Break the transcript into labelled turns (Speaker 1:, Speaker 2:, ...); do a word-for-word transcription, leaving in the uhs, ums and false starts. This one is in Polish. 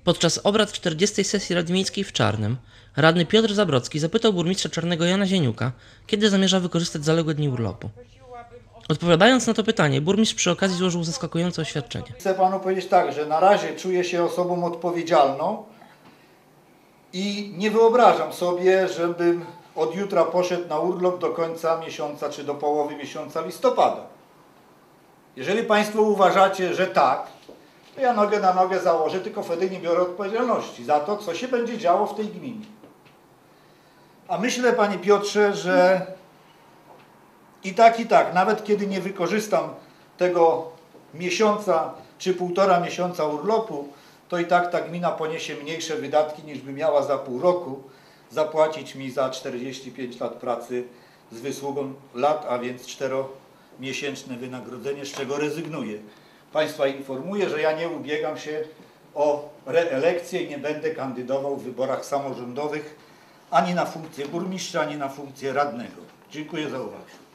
Speaker 1: Podczas obrad czterdziestej sesji Rady Miejskiej w Czarnem radny Piotr Zabrocki zapytał burmistrza Czarnego Jana Zieniuka, kiedy zamierza wykorzystać zaległe dni urlopu. Odpowiadając na to pytanie, burmistrz przy okazji złożył zaskakujące oświadczenie.
Speaker 2: Chcę panu powiedzieć tak, że na razie czuję się osobą odpowiedzialną i nie wyobrażam sobie, żebym od jutra poszedł na urlop do końca miesiąca czy do połowy miesiąca listopada. Jeżeli państwo uważacie, że tak, to ja nogę na nogę założę, tylko wtedy nie biorę odpowiedzialności za to, co się będzie działo w tej gminie. A myślę, panie Piotrze, że i tak, i tak, nawet kiedy nie wykorzystam tego miesiąca czy półtora miesiąca urlopu, to i tak ta gmina poniesie mniejsze wydatki, niż by miała za pół roku zapłacić mi za czterdzieści pięć lat pracy z wysługą lat, a więc czteromiesięczne wynagrodzenie, z czego rezygnuję. Państwa informuję, że ja nie ubiegam się o reelekcję i nie będę kandydował w wyborach samorządowych ani na funkcję burmistrza, ani na funkcję radnego. Dziękuję za uwagę.